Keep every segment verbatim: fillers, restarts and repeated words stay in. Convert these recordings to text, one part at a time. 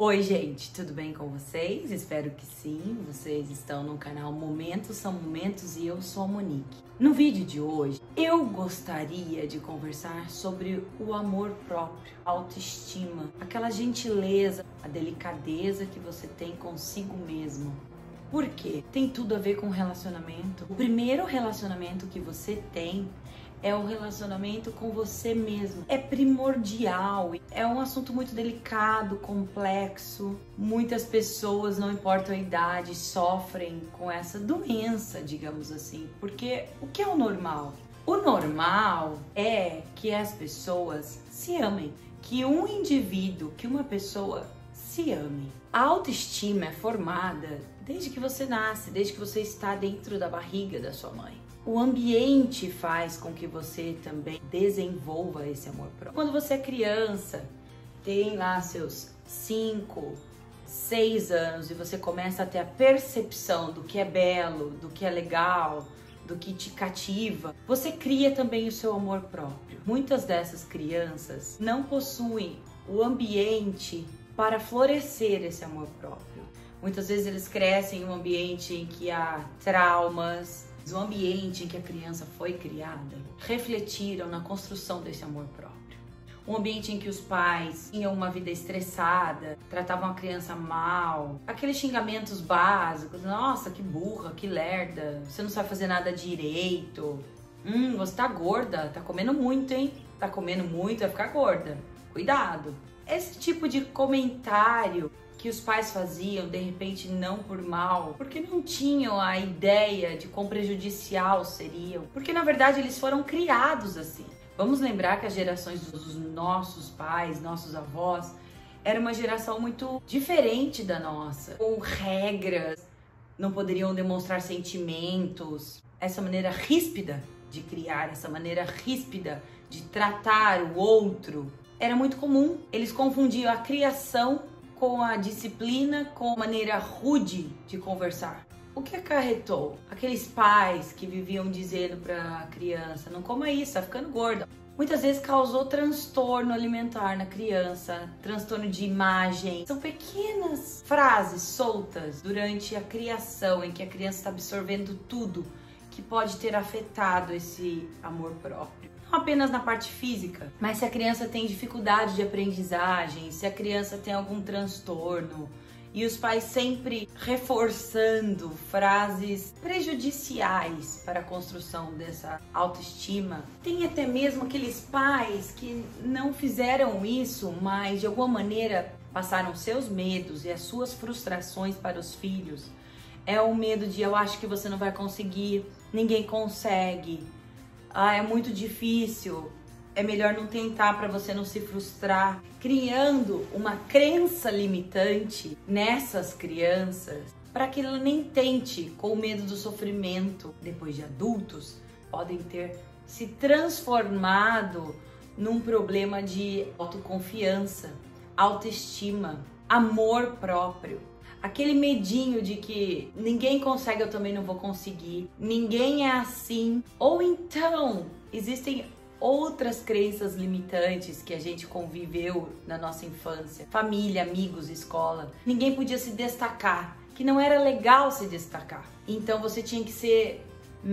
Oi gente, tudo bem com vocês? Espero que sim, vocês estão no canal Momentos São Momentos e eu sou a Monique. No vídeo de hoje, eu gostaria de conversar sobre o amor próprio, a autoestima, aquela gentileza, a delicadeza que você tem consigo mesmo. Por quê? Tem tudo a ver com relacionamento. O primeiro relacionamento que você tem é o relacionamento com você mesmo. É primordial, é um assunto muito delicado, complexo. Muitas pessoas, não importa a idade, sofrem com essa doença, digamos assim. Porque o que é o normal? O normal é que as pessoas se amem, que um indivíduo, que uma pessoa se ame. A autoestima é formada desde que você nasce, desde que você está dentro da barriga da sua mãe. O ambiente faz com que você também desenvolva esse amor próprio. Quando você é criança, tem lá seus cinco, seis anos e você começa a ter a percepção do que é belo, do que é legal, do que te cativa, você cria também o seu amor próprio. Muitas dessas crianças não possuem o ambiente para florescer esse amor próprio. Muitas vezes eles crescem em um ambiente em que há traumas, o ambiente em que a criança foi criada refletiram na construção desse amor próprio. Um ambiente em que os pais tinham uma vida estressada, tratavam a criança mal, aqueles xingamentos básicos, nossa, que burra, que lerda, você não sabe fazer nada direito, hum, você tá gorda, tá comendo muito, hein? Tá comendo muito, vai ficar gorda, cuidado. Esse tipo de comentário que os pais faziam, de repente não por mal, porque não tinham a ideia de quão prejudicial seriam, porque na verdade eles foram criados assim. Vamos lembrar que as gerações dos nossos pais, nossos avós, era uma geração muito diferente da nossa, com regras, não poderiam demonstrar sentimentos, essa maneira ríspida de criar, essa maneira ríspida de tratar o outro, era muito comum. Eles confundiam a criação com a disciplina, com a maneira rude de conversar. O que acarretou? Aqueles pais que viviam dizendo para a criança, não coma isso, tá ficando gorda. Muitas vezes causou transtorno alimentar na criança, transtorno de imagem. São pequenas frases soltas durante a criação, em que a criança está absorvendo tudo, que pode ter afetado esse amor próprio. Não apenas na parte física, mas se a criança tem dificuldade de aprendizagem, se a criança tem algum transtorno, e os pais sempre reforçando frases prejudiciais para a construção dessa autoestima. Tem até mesmo aqueles pais que não fizeram isso, mas de alguma maneira passaram seus medos e as suas frustrações para os filhos. É o medo de eu acho que você não vai conseguir, ninguém consegue. Ah, é muito difícil, é melhor não tentar para você não se frustrar, criando uma crença limitante nessas crianças para que ela nem tente, com medo do sofrimento. Depois de adultos, podem ter se transformado num problema de autoconfiança, autoestima, amor próprio. Aquele medinho de que ninguém consegue, eu também não vou conseguir, ninguém é assim. Ou então, existem outras crenças limitantes que a gente conviveu na nossa infância. Família, amigos, escola. Ninguém podia se destacar, que não era legal se destacar. Então você tinha que ser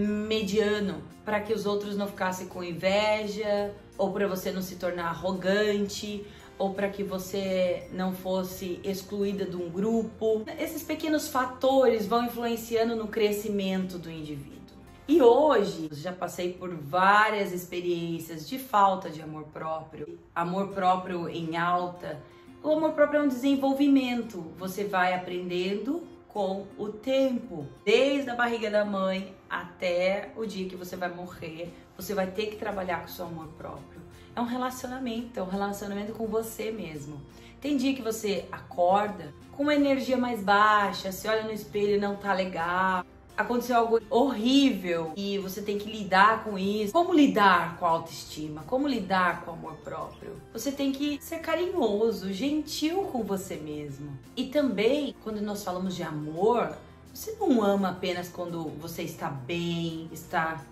mediano para que os outros não ficassem com inveja, ou para você não se tornar arrogante, ou para que você não fosse excluída de um grupo. Esses pequenos fatores vão influenciando no crescimento do indivíduo. E hoje, já passei por várias experiências de falta de amor próprio, amor próprio em alta. O amor próprio é um desenvolvimento, você vai aprendendo com o tempo, desde a barriga da mãe até o dia que você vai morrer, você vai ter que trabalhar com o seu amor próprio. É um relacionamento, é um relacionamento com você mesmo. Tem dia que você acorda com uma energia mais baixa, se olha no espelho e não tá legal, aconteceu algo horrível e você tem que lidar com isso. Como lidar com a autoestima? Como lidar com o amor próprio? Você tem que ser carinhoso, gentil com você mesmo. E também, quando nós falamos de amor, você não ama apenas quando você está bem, está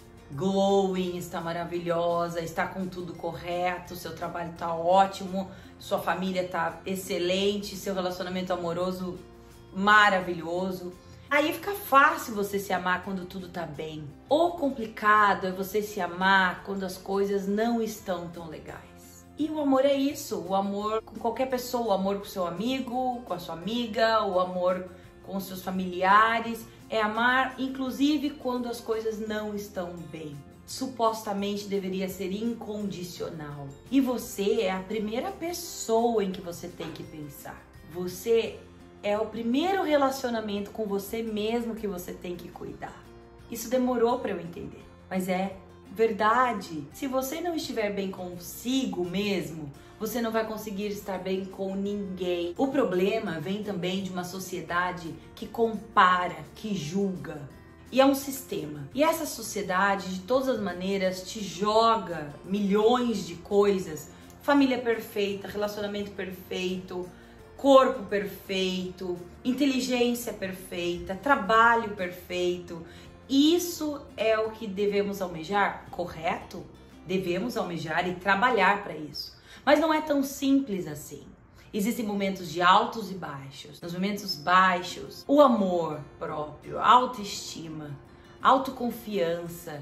glowing, está maravilhosa, está com tudo correto, seu trabalho está ótimo, sua família tá excelente, seu relacionamento amoroso maravilhoso. Aí fica fácil você se amar quando tudo tá bem. O complicado é você se amar quando as coisas não estão tão legais. E o amor é isso, o amor com qualquer pessoa, o amor com seu amigo, com a sua amiga, o amor com os seus familiares. É amar, inclusive, quando as coisas não estão bem. Supostamente deveria ser incondicional. E você é a primeira pessoa em que você tem que pensar. Você é o primeiro relacionamento com você mesmo que você tem que cuidar. Isso demorou para eu entender, mas é verdade. Se você não estiver bem consigo mesmo, você não vai conseguir estar bem com ninguém. O problema vem também de uma sociedade que compara, que julga. E é um sistema. E essa sociedade, de todas as maneiras, te joga milhões de coisas. Família perfeita, relacionamento perfeito, corpo perfeito, inteligência perfeita, trabalho perfeito. Isso é o que devemos almejar, correto? Devemos almejar e trabalhar para isso. Mas não é tão simples assim. Existem momentos de altos e baixos. Nos momentos baixos, o amor próprio, a autoestima, autoconfiança,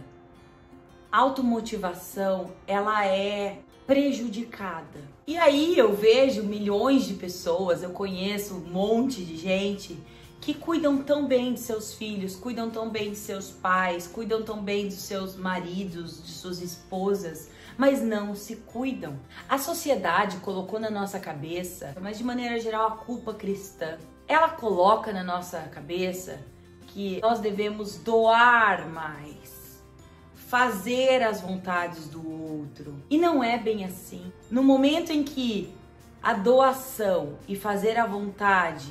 automotivação, ela é prejudicada. E aí eu vejo milhões de pessoas, eu conheço um monte de gente que cuidam tão bem de seus filhos, cuidam tão bem de seus pais, cuidam tão bem dos seus maridos, de suas esposas, mas não se cuidam. A sociedade colocou na nossa cabeça, mas de maneira geral a culpa cristã, ela coloca na nossa cabeça que nós devemos doar mais, fazer as vontades do outro. E não é bem assim. No momento em que a doação e fazer a vontade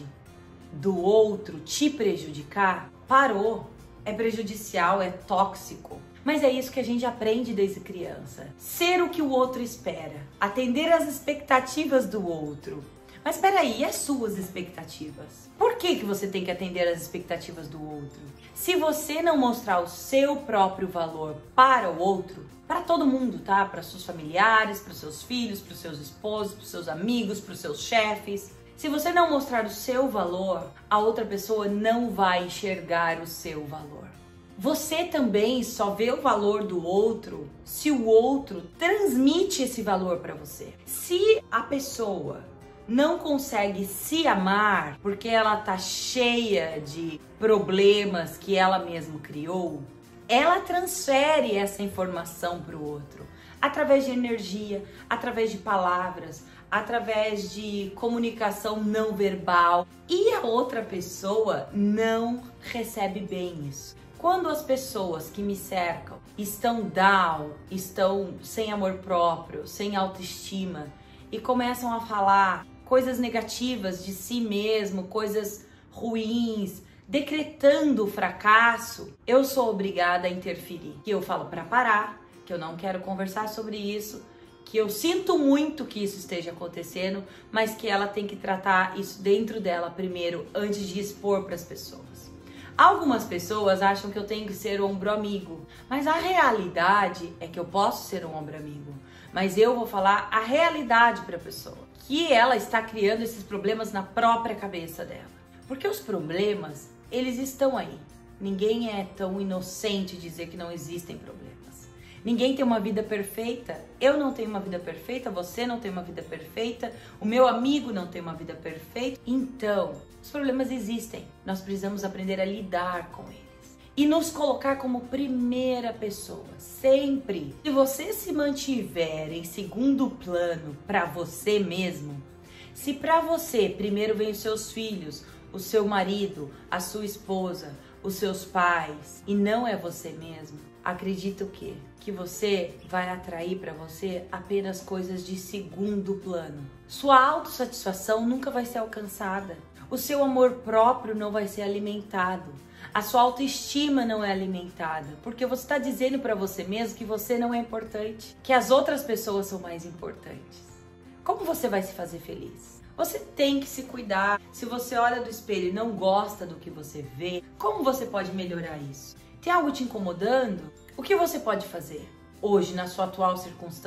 do outro te prejudicar, parou. É prejudicial, é tóxico. Mas é isso que a gente aprende desde criança. Ser o que o outro espera. Atender às expectativas do outro. Mas peraí, e as suas expectativas? Por que que você tem que atender às expectativas do outro? Se você não mostrar o seu próprio valor para o outro, para todo mundo, tá? Para seus familiares, para seus filhos, para os seus esposos, para os seus amigos, para os seus chefes. Se você não mostrar o seu valor, a outra pessoa não vai enxergar o seu valor. Você também só vê o valor do outro se o outro transmite esse valor para você. Se a pessoa não consegue se amar porque ela tá cheia de problemas que ela mesma criou, ela transfere essa informação para o outro através de energia, através de palavras, através de comunicação não verbal, e a outra pessoa não recebe bem isso. Quando as pessoas que me cercam estão down, estão sem amor próprio, sem autoestima e começam a falar coisas negativas de si mesmo, coisas ruins, decretando o fracasso, eu sou obrigada a interferir. Que eu falo para parar, que eu não quero conversar sobre isso, que eu sinto muito que isso esteja acontecendo, mas que ela tem que tratar isso dentro dela primeiro, antes de expor para as pessoas. Algumas pessoas acham que eu tenho que ser um ombro amigo, mas a realidade é que eu posso ser um ombro amigo, mas eu vou falar a realidade para a pessoa, que ela está criando esses problemas na própria cabeça dela. Porque os problemas, eles estão aí. Ninguém é tão inocente dizer que não existem problemas. Ninguém tem uma vida perfeita. Eu não tenho uma vida perfeita, você não tem uma vida perfeita, o meu amigo não tem uma vida perfeita. Então, os problemas existem. Nós precisamos aprender a lidar com eles e nos colocar como primeira pessoa, sempre. Se você se mantiver em segundo plano para você mesmo, se para você primeiro vem os seus filhos, o seu marido, a sua esposa, os seus pais, e não é você mesmo, acredita o quê? Que você vai atrair para você apenas coisas de segundo plano. Sua autossatisfação nunca vai ser alcançada. O seu amor próprio não vai ser alimentado. A sua autoestima não é alimentada, porque você está dizendo para você mesmo que você não é importante, que as outras pessoas são mais importantes. Como você vai se fazer feliz? Você tem que se cuidar. Se você olha do espelho e não gosta do que você vê, como você pode melhorar isso? Tem algo te incomodando? O que você pode fazer hoje na sua atual circunstância?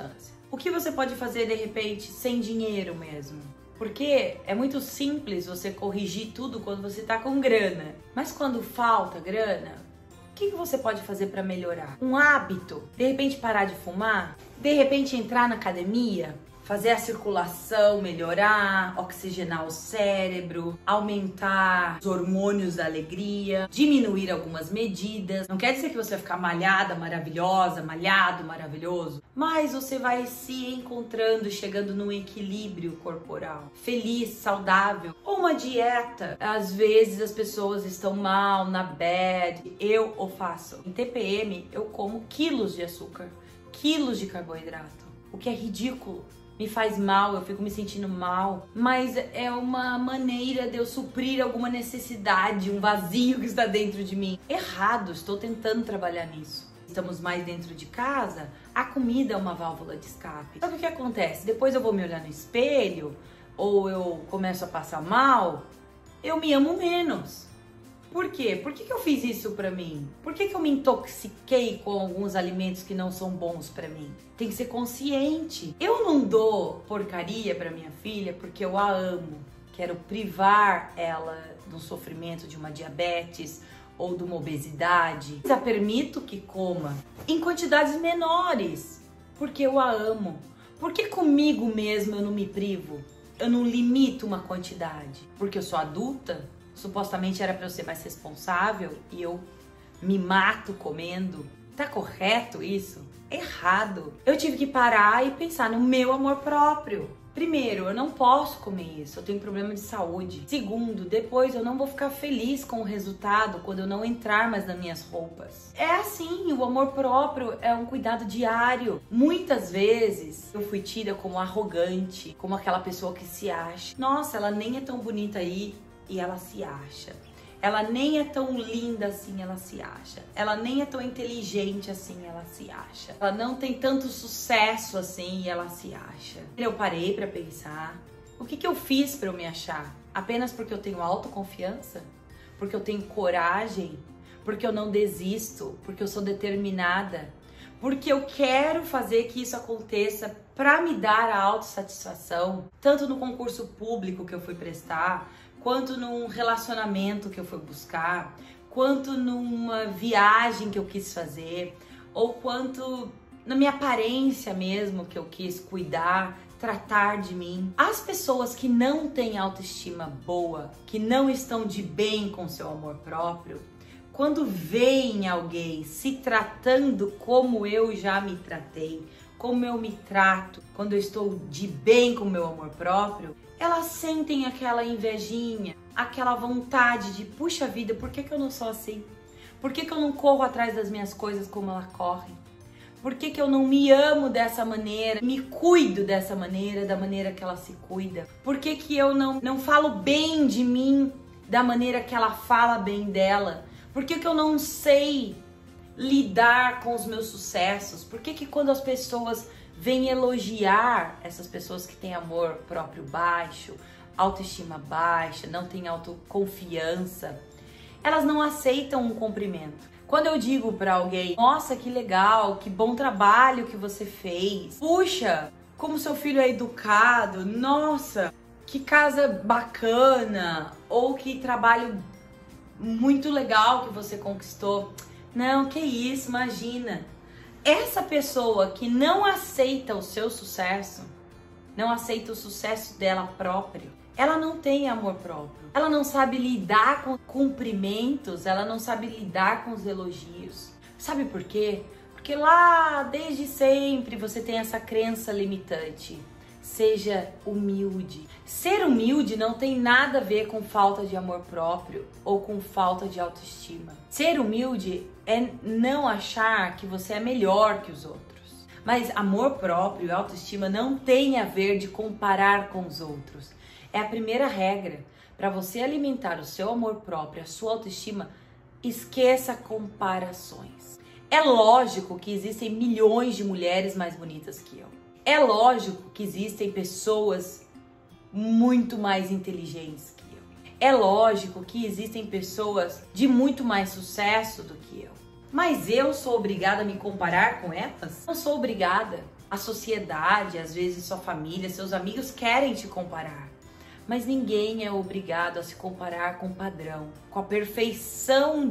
O que você pode fazer de repente sem dinheiro mesmo? Porque é muito simples você corrigir tudo quando você tá com grana. Mas quando falta grana, o que você pode fazer para melhorar? Um hábito? De repente parar de fumar? De repente entrar na academia? Fazer a circulação melhorar, oxigenar o cérebro, aumentar os hormônios da alegria, diminuir algumas medidas. Não quer dizer que você vai ficar malhada, maravilhosa, malhado, maravilhoso, mas você vai se encontrando, chegando num equilíbrio corporal, feliz, saudável. Ou uma dieta. Às vezes as pessoas estão mal, na bad. Eu o faço. Em T P M eu como quilos de açúcar, quilos de carboidrato, o que é ridículo. Me faz mal, eu fico me sentindo mal, mas é uma maneira de eu suprir alguma necessidade, um vazio que está dentro de mim. Errado, estou tentando trabalhar nisso. Estamos mais dentro de casa, a comida é uma válvula de escape. Sabe o que acontece? Depois eu vou me olhar no espelho, ou eu começo a passar mal, eu me amo menos. Por quê? Por que que eu fiz isso pra mim? Por que que eu me intoxiquei com alguns alimentos que não são bons pra mim? Tem que ser consciente. Eu não dou porcaria pra minha filha porque eu a amo. Quero privar ela do sofrimento de uma diabetes ou de uma obesidade. Já permito que coma em quantidades menores porque eu a amo. Por que comigo mesmo eu não me privo? Eu não limito uma quantidade? Porque eu sou adulta? Supostamente era para eu ser mais responsável e eu me mato comendo. Tá correto isso? Errado. Eu tive que parar e pensar no meu amor próprio. Primeiro, eu não posso comer isso, eu tenho problema de saúde. Segundo, depois eu não vou ficar feliz com o resultado quando eu não entrar mais nas minhas roupas. É assim, o amor próprio é um cuidado diário. Muitas vezes eu fui tida como arrogante, como aquela pessoa que se acha. Nossa, ela nem é tão bonita aí. E ela se acha. Ela nem é tão linda assim, ela se acha. Ela nem é tão inteligente assim, ela se acha. Ela não tem tanto sucesso assim, e ela se acha. Eu parei pra pensar, o que que eu fiz pra eu me achar? Apenas porque eu tenho autoconfiança? Porque eu tenho coragem? Porque eu não desisto? Porque eu sou determinada? Porque eu quero fazer que isso aconteça pra me dar a autossatisfação? Tanto no concurso público que eu fui prestar, quanto num relacionamento que eu fui buscar, quanto numa viagem que eu quis fazer, ou quanto na minha aparência mesmo que eu quis cuidar, tratar de mim. As pessoas que não têm autoestima boa, que não estão de bem com seu amor próprio, quando veem alguém se tratando como eu já me tratei, como eu me trato, quando eu estou de bem com meu amor próprio, elas sentem aquela invejinha, aquela vontade de, puxa vida, por que que eu não sou assim? Por que que eu não corro atrás das minhas coisas como ela corre? Por que que eu não me amo dessa maneira, me cuido dessa maneira, da maneira que ela se cuida? Por que que eu não, não falo bem de mim da maneira que ela fala bem dela? Por que que eu não sei lidar com os meus sucessos? Por que que quando as pessoas vêm elogiar essas pessoas que têm amor próprio baixo, autoestima baixa, não têm autoconfiança, elas não aceitam um cumprimento? Quando eu digo pra alguém, nossa, que legal, que bom trabalho que você fez, puxa, como seu filho é educado, nossa, que casa bacana, ou que trabalho muito legal que você conquistou. Não, que isso, imagina. Essa pessoa que não aceita o seu sucesso, não aceita o sucesso dela própria, ela não tem amor próprio. Ela não sabe lidar com cumprimentos, ela não sabe lidar com os elogios. Sabe por quê? Porque lá, desde sempre, você tem essa crença limitante. Seja humilde. Ser humilde não tem nada a ver com falta de amor próprio ou com falta de autoestima. Ser humilde é não achar que você é melhor que os outros. Mas amor próprio e autoestima não tem a ver de comparar com os outros. É a primeira regra. Para você alimentar o seu amor próprio, a sua autoestima, esqueça comparações. É lógico que existem milhões de mulheres mais bonitas que eu. É lógico que existem pessoas muito mais inteligentes que eu. É lógico que existem pessoas de muito mais sucesso do que eu. Mas eu sou obrigada a me comparar com elas? Não sou obrigada. A sociedade, às vezes sua família, seus amigos querem te comparar. Mas ninguém é obrigado a se comparar com o padrão, com a perfeição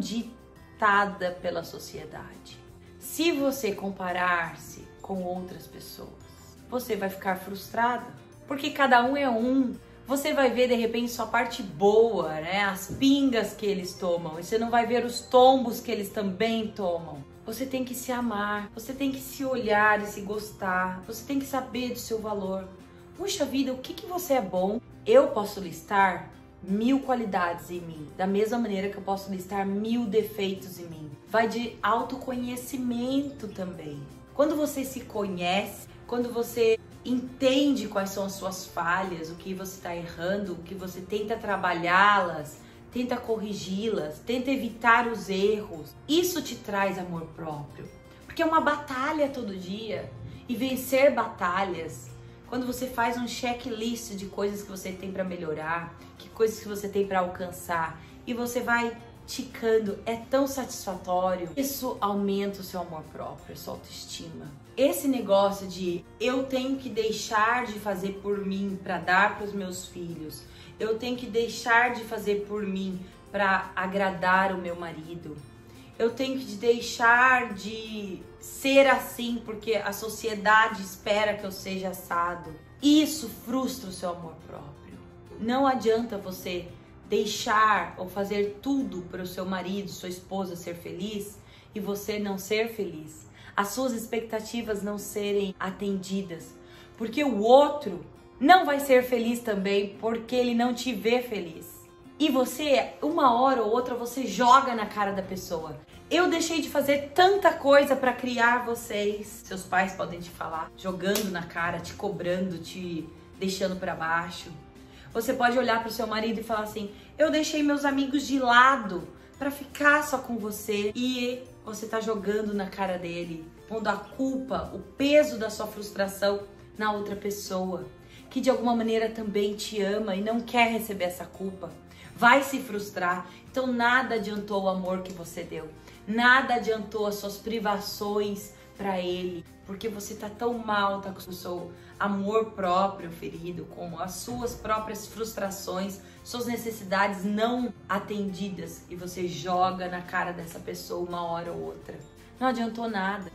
ditada pela sociedade. Se você comparar-se com outras pessoas, você vai ficar frustrada, porque cada um é um. Você vai ver de repente sua parte boa, né? As pingas que eles tomam, e você não vai ver os tombos que eles também tomam. Você tem que se amar, você tem que se olhar e se gostar, você tem que saber do seu valor. Puxa vida, o que que você é bom? Eu posso listar mil qualidades em mim, da mesma maneira que eu posso listar mil defeitos em mim. Vai de autoconhecimento também. Quando você se conhece, quando você entende quais são as suas falhas, o que você está errando, o que você tenta trabalhá-las, tenta corrigi-las, tenta evitar os erros, isso te traz amor próprio. Porque é uma batalha todo dia, e vencer batalhas, quando você faz um checklist de coisas que você tem para melhorar, que coisas que você tem para alcançar, e você vai ticando, é tão satisfatório. Isso aumenta o seu amor próprio, a sua autoestima. Esse negócio de eu tenho que deixar de fazer por mim para dar para os meus filhos, eu tenho que deixar de fazer por mim para agradar o meu marido, eu tenho que deixar de ser assim porque a sociedade espera que eu seja assado. Isso frustra o seu amor próprio. Não adianta você deixar ou fazer tudo para o seu marido, sua esposa ser feliz e você não ser feliz. As suas expectativas não serem atendidas, porque o outro não vai ser feliz também porque ele não te vê feliz. E você, uma hora ou outra, você joga na cara da pessoa. Eu deixei de fazer tanta coisa para criar vocês. Seus pais podem te falar, jogando na cara, te cobrando, te deixando para baixo. Você pode olhar para o seu marido e falar assim: eu deixei meus amigos de lado para ficar só com você. E você tá jogando na cara dele, pondo a culpa, o peso da sua frustração na outra pessoa, que de alguma maneira também te ama e não quer receber essa culpa. Vai se frustrar. Então nada adiantou o amor que você deu. Nada adiantou as suas privações para ele, porque você tá tão mal, tá com o seu amor próprio ferido, com as suas próprias frustrações, suas necessidades não atendidas, e você joga na cara dessa pessoa uma hora ou outra. Não adiantou nada.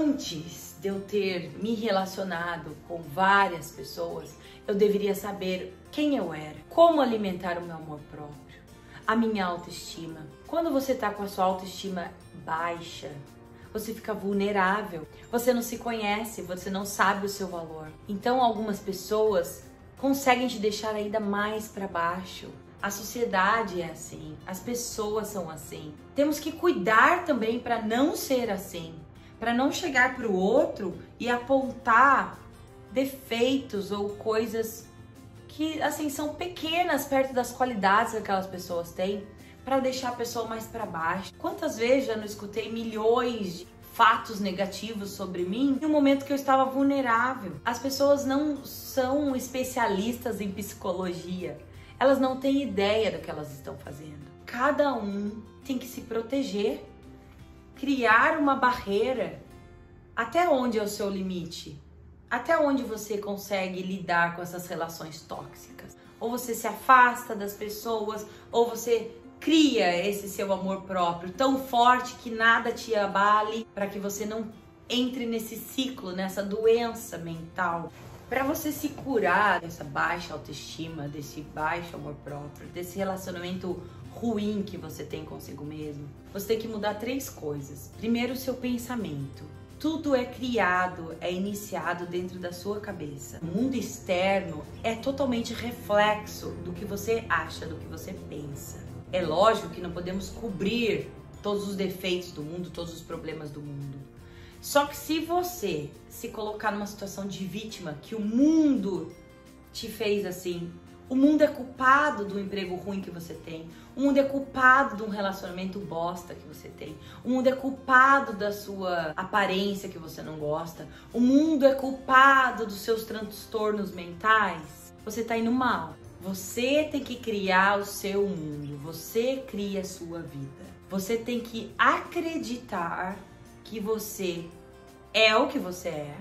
Antes de eu ter me relacionado com várias pessoas, eu deveria saber quem eu era, como alimentar o meu amor próprio, a minha autoestima. Quando você tá com a sua autoestima baixa, você fica vulnerável, você não se conhece, você não sabe o seu valor. Então algumas pessoas conseguem te deixar ainda mais para baixo. A sociedade é assim, as pessoas são assim. Temos que cuidar também para não ser assim, para não chegar para o outro e apontar defeitos ou coisas que assim são pequenas perto das qualidades que aquelas pessoas têm, para deixar a pessoa mais para baixo. Quantas vezes já não escutei milhões de fatos negativos sobre mim em um momento que eu estava vulnerável? As pessoas não são especialistas em psicologia. Elas não têm ideia do que elas estão fazendo. Cada um tem que se proteger, criar uma barreira. Até onde é o seu limite? Até onde você consegue lidar com essas relações tóxicas? Ou você se afasta das pessoas, ou você cria esse seu amor próprio tão forte que nada te abale, para que você não entre nesse ciclo, nessa doença mental. Para você se curar dessa baixa autoestima, desse baixo amor próprio, desse relacionamento ruim que você tem consigo mesmo, você tem que mudar três coisas. Primeiro, o seu pensamento. Tudo é criado, é iniciado dentro da sua cabeça. O mundo externo é totalmente reflexo do que você acha, do que você pensa. É lógico que não podemos cobrir todos os defeitos do mundo, todos os problemas do mundo. Só que se você se colocar numa situação de vítima, que o mundo te fez assim, o mundo é culpado do emprego ruim que você tem, o mundo é culpado de um relacionamento bosta que você tem, o mundo é culpado da sua aparência que você não gosta, o mundo é culpado dos seus transtornos mentais, você tá indo mal. Você tem que criar o seu mundo, você cria a sua vida. Você tem que acreditar que você é o que você é,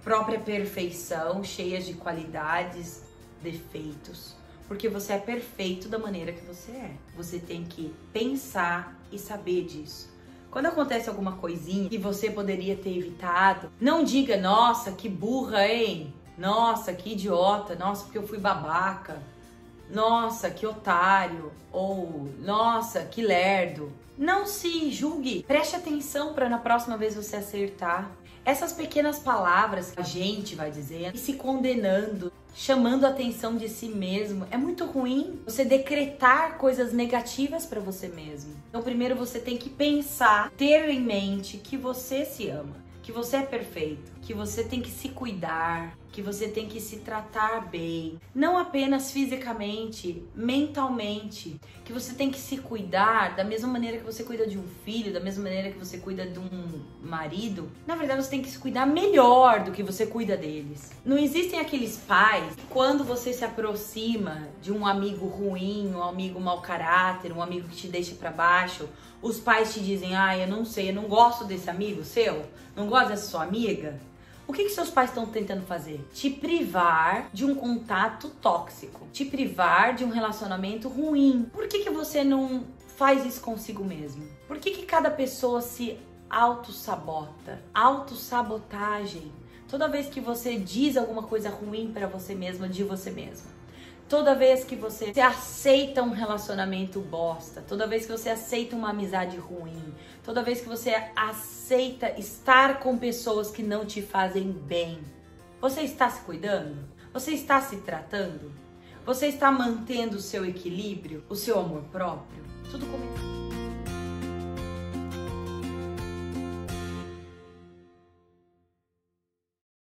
própria perfeição, cheias de qualidades, defeitos. Porque você é perfeito da maneira que você é. Você tem que pensar e saber disso. Quando acontece alguma coisinha que você poderia ter evitado, não diga, nossa, que burra, hein? Nossa, que idiota. Nossa, porque eu fui babaca. Nossa, que otário. Ou, nossa, que lerdo. Não se julgue. Preste atenção para na próxima vez você acertar. Essas pequenas palavras que a gente vai dizendo e se condenando, chamando a atenção de si mesmo, é muito ruim você decretar coisas negativas para você mesmo. Então, primeiro você tem que pensar, ter em mente que você se ama, que você é perfeito, que você tem que se cuidar, que você tem que se tratar bem, não apenas fisicamente, mentalmente, que você tem que se cuidar da mesma maneira que você cuida de um filho, da mesma maneira que você cuida de um marido. Na verdade, você tem que se cuidar melhor do que você cuida deles. Não existem aqueles pais que quando você se aproxima de um amigo ruim, um amigo mau caráter, um amigo que te deixa pra baixo, os pais te dizem, ah, eu não sei, eu não gosto desse amigo seu, não gosto dessa sua amiga. O que que seus pais estão tentando fazer? Te privar de um contato tóxico, te privar de um relacionamento ruim. Por que que você não faz isso consigo mesmo? Por que que cada pessoa se auto-sabota? Autossabotagem. Toda vez que você diz alguma coisa ruim pra você mesma, de você mesma. Toda vez que você aceita um relacionamento bosta, toda vez que você aceita uma amizade ruim, toda vez que você aceita estar com pessoas que não te fazem bem, você está se cuidando? Você está se tratando? Você está mantendo o seu equilíbrio, o seu amor próprio? Tudo começa.